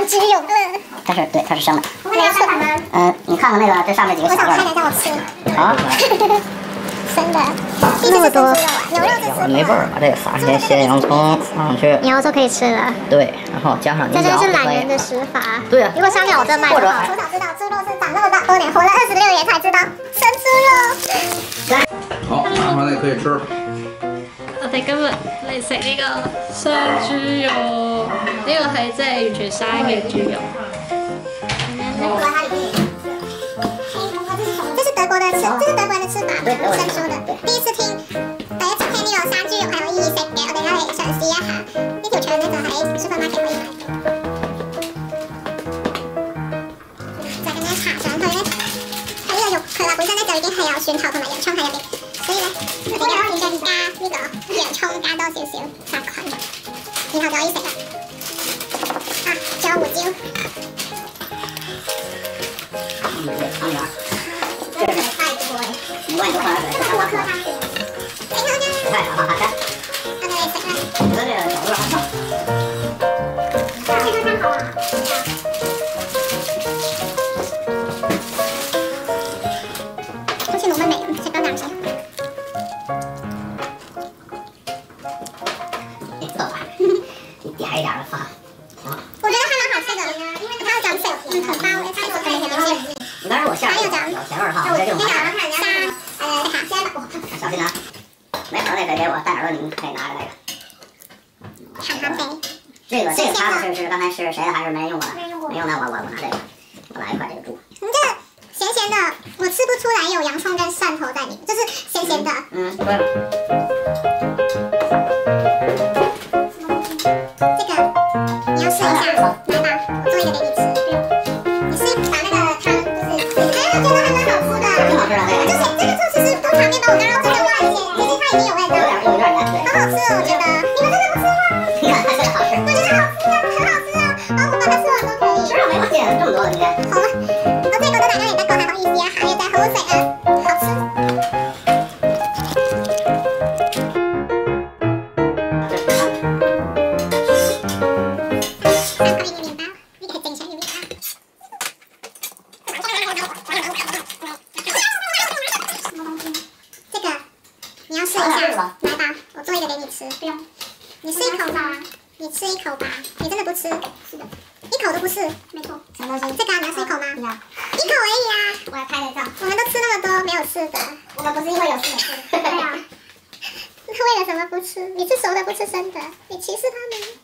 有汁有乐。 但是对，它是生的。 没错。 你看看那个这上面几个小个。 我想看让我吃。 啊。 生的。那么多。牛肉是没味儿，把这个撒上些鲜洋葱放上去。 你要说可以吃了。 对，然后加上牛这角。 真是懒人的食法。 对啊。 如果香料我真卖的话。从早知道猪肉是长那么大多年，活了26年才知道生猪肉。 來，好，拿回來可以吃。 我哋今日嚟食呢個雙豬肉，呢個係即係完全生嘅豬肉。 这是德國的吃，这是德國人的吃法，生豬的。第一次聽，第一次聽呢個生豬肉係有意識嘅，我哋而家嚟嘗試一下。呢條腸咧就喺 supermarket 可以買到。就咁樣搽上去咧，喺呢個肉佢啦本身咧就已經係有蒜頭同埋洋葱喺入邊，所以咧我哋而家加呢個洋葱加多少少殺菌，然後就可以食啦。啊，仲有胡椒。 湯圓，這是太多了，5萬多塊，這個太好吃。 我哋嚟食啦。 我覺得這個角度很好。 這個湯好啊。好似冇乜味，食多啖先。 你餓吧？你點一點的放，挺好。 我覺得還蠻好吃的，因為它有講水，很包，它有可能很明顯。 你當然我下有鹹味兒哈，我這種那個先把小心拿，沒有那可以給我，大耳朵您可以拿着那個。 含含杯。 這個它是剛才是誰的還是沒人用過的？沒用的我拿這個，我拿一塊這個豬。 你這鹹鹹的，我吃不出來有洋蔥跟蒜頭在裡面，就是鹹鹹的。 對。 這個你要試一下，來吧，我做一個給你吃。你試把那個湯，就是，哎，我覺得還蠻好吃的。 挺好吃的，對。 就是這個做其實通常麵包我剛剛真的忘了一些，其實它已經有味道。 有點鹽，對。 好好吃哦，我覺得。你們真的不吃嗎？ 你看它真的好吃。 我覺得好吃啊，很好吃啊，然後我把它吃完都可以。 吃了沒關係，這麼多今天。 好啊，我這個都大家嚟得講係好意思啊，下要再好食啊，好吃。你要試一下，來吧，我做一個給你吃。不用，你吃一口吧，你吃一口吧，你真的不吃？是的，一口都不是。沒錯。什麼東西？這個你要吃一口嗎？不要。一口而已啊！我來拍個照。我們都吃那麼多，沒有吃的。我們不是因為有吃沒吃。對啊。那為了什麼不吃？你吃熟的不吃生的，你歧視他們。